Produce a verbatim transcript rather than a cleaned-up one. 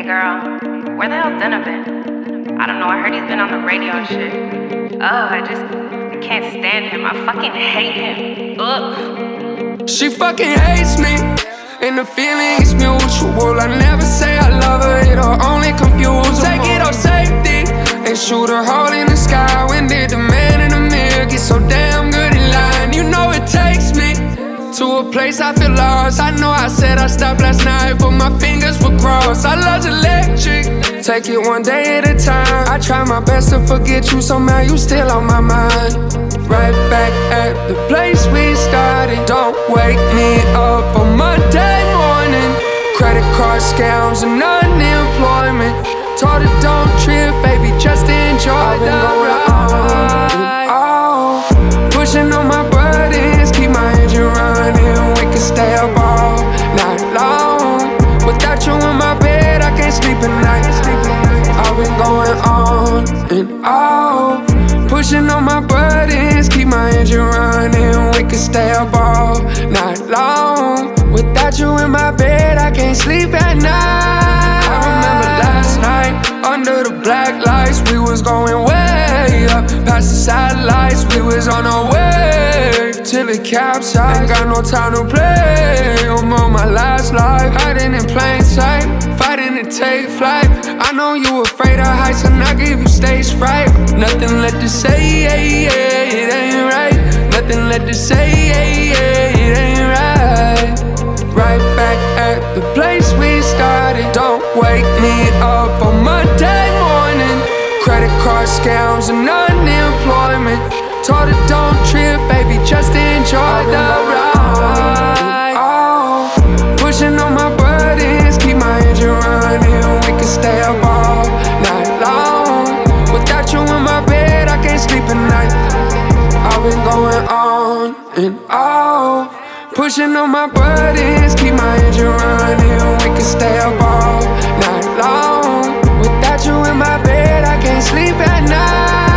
girl, where the hell's Denna been? I don't know, I heard he's been on the radio and shit. Ugh, I just I can't stand him. I fucking hate him. Ugh. She fucking hates me, and the feeling is mutual. I never say I love her, it'll only confuse her. Take it off safety and shoot a hole in the sky. When did the man in the mirror get so damn good in line? You know it takes me to a place I feel lost. I know I said I stopped last night, but my fingers were crossed. Our love's electric, take it one day at a time. I try my best to forget you, somehow you still on my mind. Right back at the place we started. Don't wake me up on Monday morning. Credit card scams and unemployment. Told her don't trip, baby, just enjoy the ride. Oh, pushing on my buttons, keep my engine running. We can stay up all night long. Without you in my bed, I can't sleep at night. I've been going on and off, pushing on my buttons, keep my engine running. We can stay up all night long. Without you in my bed, I can't sleep at night. I remember last night, under the black lights, we was going way up, past the satellites, we was on our way till it capsized. Ain't got no time to play, I'm on my last life, hiding in plain sight, fighting to take flight. I know you afraid of heights and I give you stage fright. Nothing left to say, yeah, yeah, it ain't right. Nothing left to say, yeah, yeah, it ain't right. Right back at the place we started. Don't wake me up on Monday morning. Credit card scams and unemployment. Told her don't trip, baby, just enjoy the ride. Oh, pushing on my buttons, keep my engine running. We can stay up all night long. Without you in my bed, I can't sleep at night. I've been going on and off, pushing on my buttons, keep my engine running. We can stay up all night long. Without you in my bed, I can't sleep at night.